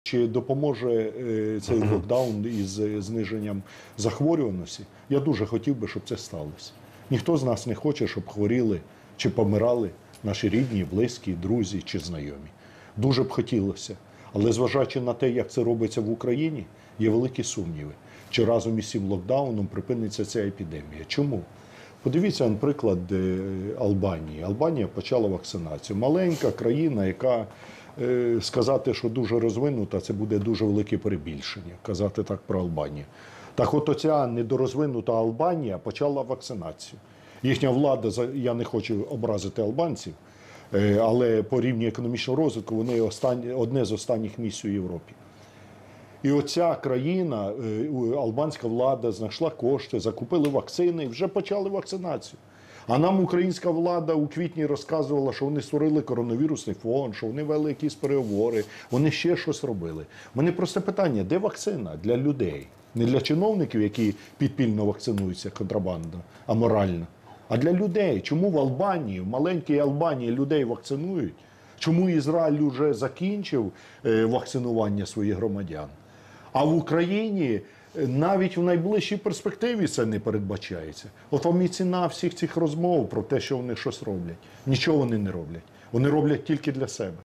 Чи допоможе цей локдаун із зниженням захворюваності? Я дуже хотів би, щоб це сталося. Ніхто з нас не хоче, щоб хворіли чи помирали наші рідні, близькі, друзі чи знайомі. Дуже б хотілося. Але зважаючи на те, як це робиться в Україні, є великі сумніви, чи разом із цим локдауном припиниться ця епідемія. Чому? Подивіться, наприклад, Албанії. Албанія почала вакцинацію. Маленька країна, яка, сказати, що дуже розвинута, це буде дуже велике перебільшення, казати так про Албанію. Так от оця недорозвинута Албанія почала вакцинацію. Їхня влада, я не хочу образити албанців, але по рівні економічного розвитку вони одне з останніх місць у Європі. І оця країна, албанська влада знайшла кошти, закупили вакцини і вже почали вакцинацію. А нам українська влада у квітні розказувала, що вони створили коронавірусний фонд, що вони вели якісь переговори, вони ще щось робили. У мене просте питання, де вакцина для людей? Не для чиновників, які підпільно вакцинуються, контрабанда, аморальна, а для людей. Чому в Албанії, в маленькій Албанії людей вакцинують? Чому Ізраїль вже закінчив вакцинування своїх громадян? А в Україні навіть в найближчій перспективі це не передбачається. От вам і ціна всіх цих розмов про те, що вони щось роблять. Нічого вони не роблять. Вони роблять тільки для себе.